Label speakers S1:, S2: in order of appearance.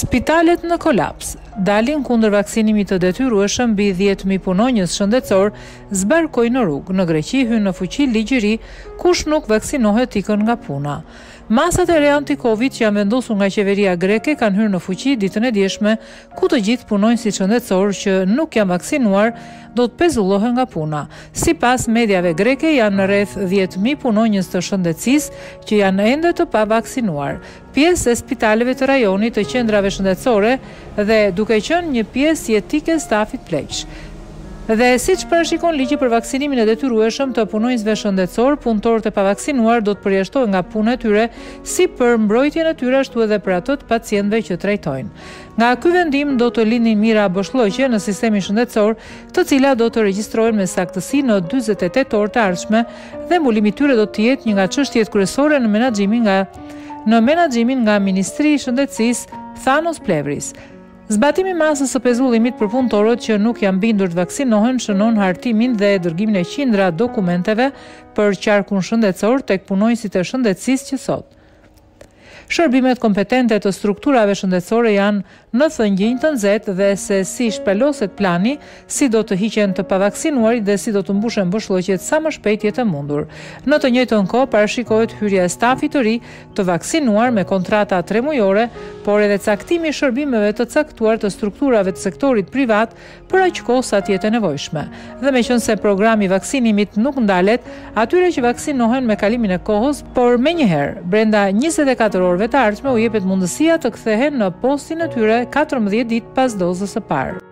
S1: Spitalet në kolaps. Dalin kundër vaksinimit të detyrueshëm mbi 10.000 punonjës shëndetësor zbarkojnë në rrugë. Në Greqi hyn në fuqi ligjëri kush nuk vaksinohet ikën nga puna. Masat e re anti-Covid që janë vendosur nga qeveria greke kanë hyrë në fuqi ditën e djeshme, ku të gjithë punonjësit shëndetësor që nuk janë vaksinuar do të pezullohen nga puna. Sipas mediave greke janë rreth 10.000 punonjës të shëndetësisë që janë ende të pavaksinuar. Pjesë e spitaleve të rajonit, të qendrave shëndetësore dhe duke qenë një pjesë jetike e stafit pleq. Dhe siç parashikon ligji për vaksinimin e detyrueshëm të punonjësve shëndetësor, punëtorët e pavaksinuar do të përjashtohen nga puna e tyre si për mbrojtjen e tyre ashtu edhe për ato të pacientëve që trajtojnë. Nga ky vendim do të lindin mira boshllëqe në sistemin shëndetësor, të cilat do të regjistrohen me saktësi në 48 orë të ardhshme dhe mbulimi i tyre do të jetë një nga çështjet kryesore në menaxhimin nga Ministri i Shëndetësisë, Thanos Plevris. Zbatimi masës së pezullimit për punëtorët që nuk janë bindur të vaksinohen shënon hartimin dhe dërgimin e qindra dokumenteve për qarkun shëndetësor tek punonjësit e shëndetësisë që sot. Shërbimet kompetente të strukturave shëndetësore janë në thëngjinj të nxehtë dhe se si shpaloset plani, si do të hiqen të pavaksinuarit dhe si do të mbushen boshllëqet sa më shpejt jetë e mundur. Në të njëjtën kohë parashikohet hyrja e stafit të ri të vaksinuar me kontrata 3 mujore, por edhe caktimi i shërbimeve të caktuar të strukturave të sektorit privat për aq kohë sa të jetë e nevojshme. Dhe meqense programi i vaksinimit nuk ndalet, atyre që vaksinohen me kalimin e kohës, por menjëherë brenda 24 orëve të ardhshme u jepet mundësia të kthehen në postin e tyre 14 ditë pas dozës së parë.